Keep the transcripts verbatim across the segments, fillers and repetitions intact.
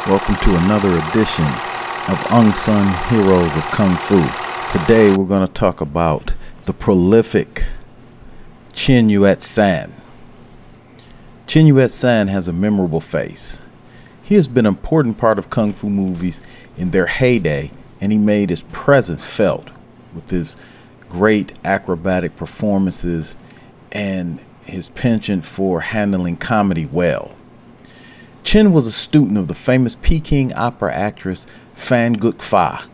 Welcome to another edition of Unsung Heroes of Kung Fu. Today we're going to talk about the prolific Chen Yue-San. Chen Yue-San has a memorable face. He has been an important part of Kung Fu movies in their heyday, and he made his presence felt with his great acrobatic performances and his penchant for handling comedy well. Chen was a student of the famous Peking opera actress Fan Guk Fa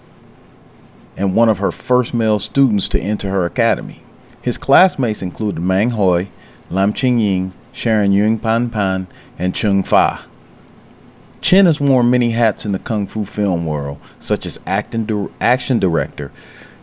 and one of her first male students to enter her academy. His classmates included Mang Hoi, Lam Ching Ying, Sharon Yung Pan Pan, and Chung Fa. Chen has worn many hats in the Kung Fu film world, such as acting, di- action director,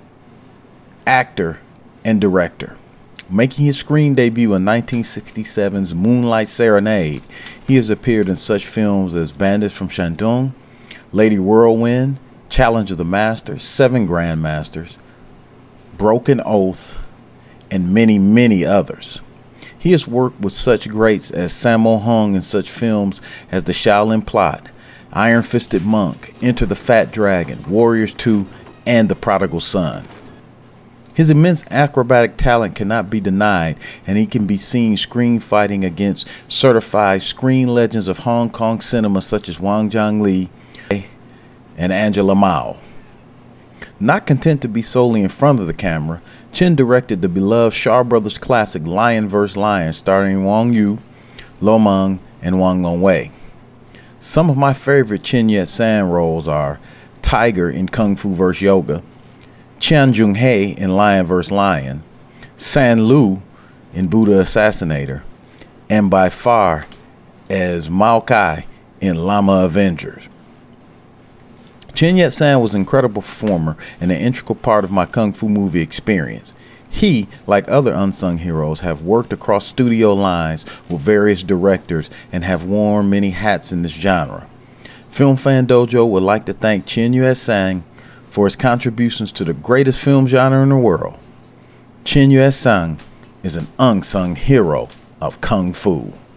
actor, and director. Making his screen debut in nineteen sixty-seven's Moonlight Serenade, he has appeared in such films as Bandits from Shandong, Lady Whirlwind, Challenge of the Masters, Seven Grandmasters, Broken Oath, and many, many others. He has worked with such greats as Sammo Hung in such films as The Shaolin Plot, Iron Fisted Monk, Enter the Fat Dragon, Warriors two, and The Prodigal Son. His immense acrobatic talent cannot be denied, and he can be seen screen fighting against certified screen legends of Hong Kong cinema such as Wang Zhongli and Angela Mao. Not content to be solely in front of the camera, Chen directed the beloved Shaw Brothers classic Lion versus. Lion starring Wang Yu, Lo Meng, and Wang Longwei. Some of my favorite Chen Yue-San roles are Tiger in Kung Fu versus. Yoga, Qian Jung-hei in Lion versus. Lion, San Lu in Buddha Assassinator, and by far as Mao Kai in Lama Avengers. Chen Yue-San was an incredible performer and an integral part of my Kung Fu movie experience. He, like other unsung heroes, have worked across studio lines with various directors and have worn many hats in this genre. Film Fan Dojo would like to thank Chen Yue-San for his contributions to the greatest film genre in the world. Chen Yue-San is an unsung hero of Kung Fu.